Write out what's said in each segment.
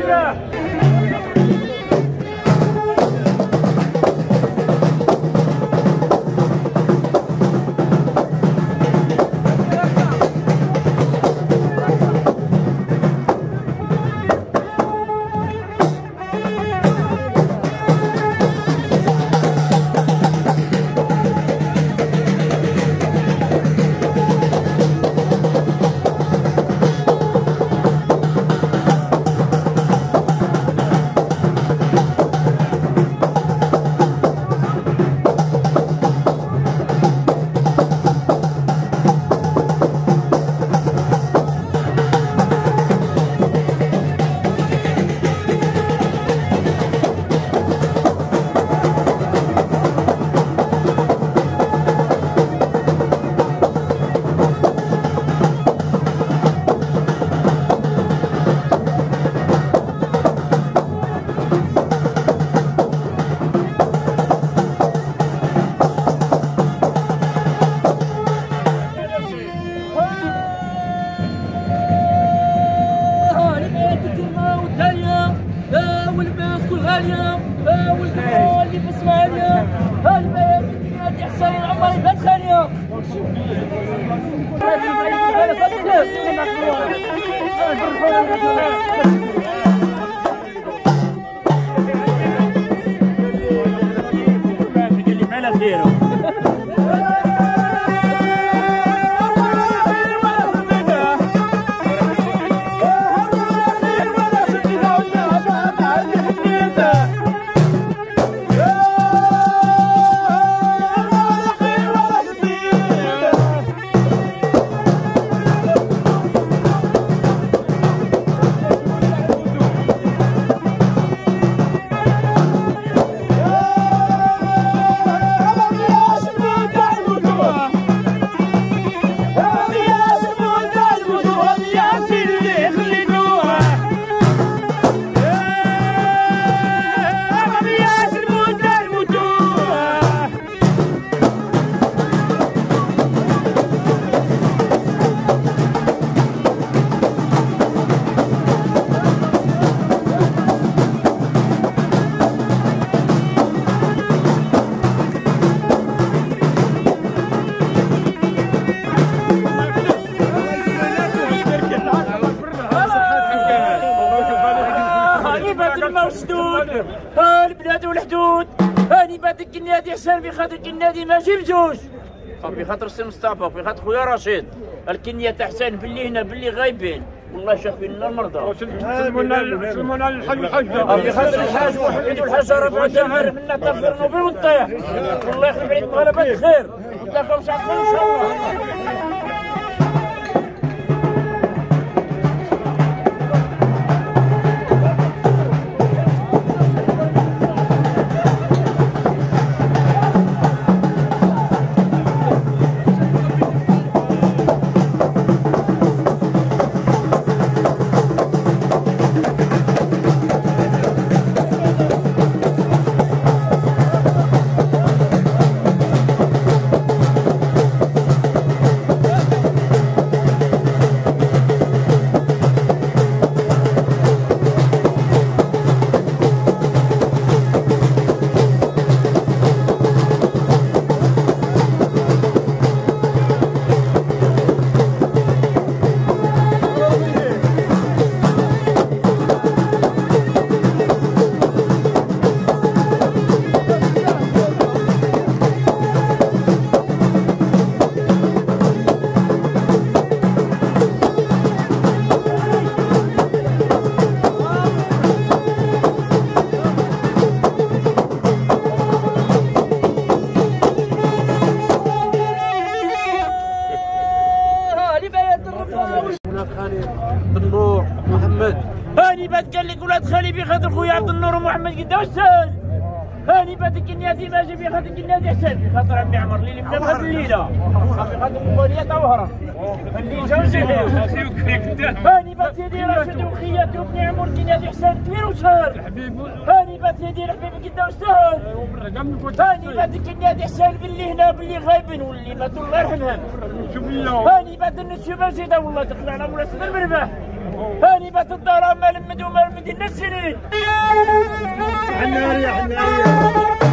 البلاد والحدود هاني بهذاك النادي حسن في خاطر النادي ما جبتوش في خاطر السي مصطفى في خاطر خويا رشيد الكنية تاع حسن باللي هنا باللي غايبين والله شافين لنا المرضى سلمونا للحاج والحاجة في خاطر الحاج وحميد والحاج راه بعدا عارف منا تفرنوا بالمطيح والله يخلي عليكم غلبة الخير ونتلاقاو ساعة ان شاء الله. بالنور محمد هاني بعد قال لك ولاد خالي بخاطر خويا عبد النور ومحمد قداو السهل هاني بعد النادي ماشي بخاطر النادي حسن بخاطر عمي عمر اللي بدا بهذه الليله بخاطر خواليا تا وهرب اللي جا وجهه هاني بعد سيدي راشد وخياته وبني عمر النادي حسن كبير وسهل هاني بعد سيدي الحبيب قداو السهل هاني بعد النادي حسن باللي هنا باللي غايبين واللي ماتوا الله يرحمهم هاني بعد النسيو باجي والله دخلنا على مولانا المربح هاني بات الدار ما لمدوا ما لمد ديالنا السنين. حنارية حنارية.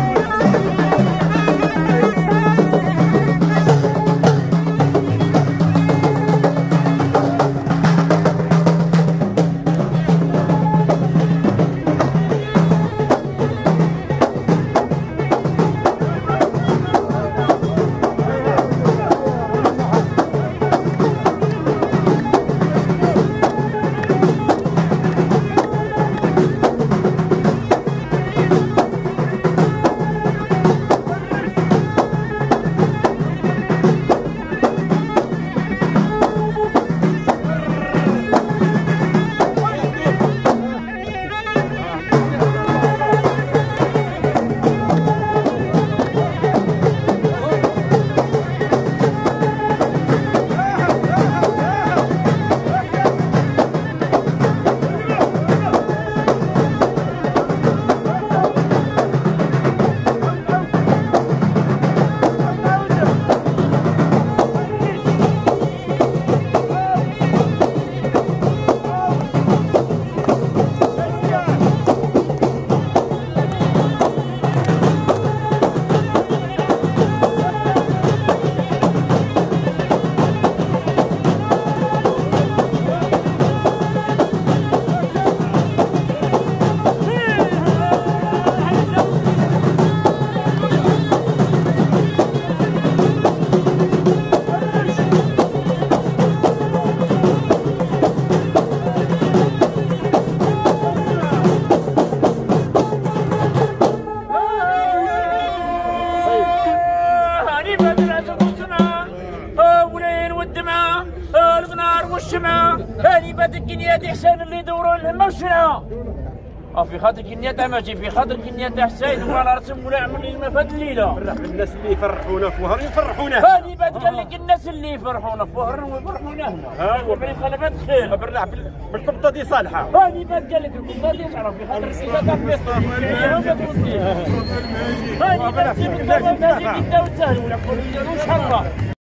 والشمعة هذه بات الكنيات حسين اللي يدوروا الهمة والشنعة. في خاطر كنيات ماشي في خاطر كنيات حسين وعلى رسم ولا عمل لنا في هذه الليلة. الناس اللي يفرحونا في وهران يفرحونا. هذه بات قال لك الناس اللي يفرحونا في وهران ويفرحونا هنا. ها وبريد خلفات خير. بالضبط دي صالحة. هذه بات قال لك القبطة دي تعرف في خاطر السياسات في هذه بات السياسات وسهل ولا كل شيء